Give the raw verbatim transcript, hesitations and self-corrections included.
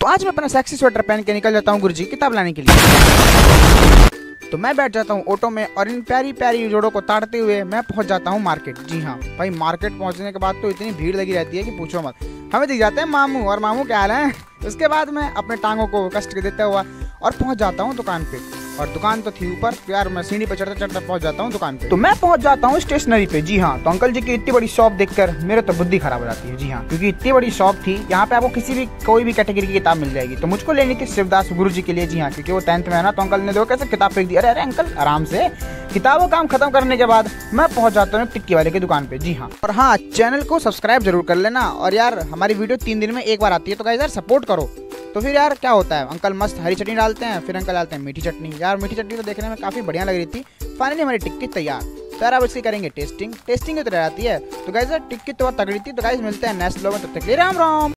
तो आज मैं अपना सेक्सी स्वेटर पहन के निकल जाता हूँ गुरुजी किताब लाने के लिए। तो मैं बैठ जाता हूँ ऑटो में और इन प्यारी प्यारी जोड़ों को ताड़ते हुए मैं पहुंच जाता हूँ मार्केट। जी हाँ भाई, मार्केट पहुंचने के बाद तो इतनी भीड़ लगी रहती है कि पूछो मत। हमें दिख जाते हैं मामू, और मामू क्या हाल है। उसके बाद मैं अपने टांगों को कष्ट देता हुआ और पहुंच जाता हूँ दुकान पे। और दुकान तो थी ऊपर, तो यार मैं सीढ़ी पे चढ़ते चढ़ते पहुंच जाता हूँ दुकान पे। तो मैं पहुंच जाता हूँ स्टेशनरी पे। जी हाँ, तो अंकल जी की इतनी बड़ी शॉप देखकर मेरे तो बुद्धि खराब हो जाती है। जी हाँ, क्योंकि इतनी बड़ी शॉप थी, यहाँ पे आपको किसी भी कोई भी कैटेगरी की किताब मिल जाएगी। तो मुझको लेनी थी शिवदास गुरु जी के लिए। जी हाँ, क्योंकि वो टेंथ में है ना, तो अंकल ने देखो कैसे किताब फेंक दी। अरे अरे अंकल आराम से। किताबों काम खत्म करने के बाद मैं पहुंच जाता हूँ टिक्की वाले की दुकान पे। जी हाँ, और हाँ, चैनल को सब्सक्राइब जरूर कर लेना। और यार हमारी वीडियो तीन दिन में एक बार आती है, तो गाइस यार सपोर्ट करो। तो फिर यार क्या होता है, अंकल मस्त हरी चटनी डालते हैं, फिर अंकल डालते हैं मीठी चटनी। यार मीठी चटनी तो देखने में काफ़ी बढ़िया लग रही थी। फाइनली हमारी टिक्की तैयार। तो यार अब इसकी करेंगे टेस्टिंग। टेस्टिंग की तरह आती है। तो गाइस यार टिक्की तो तगड़ी थी। तो गाइस मिलते हैं नेक्स्ट व्लॉग में, तब तक के लिए राम राम।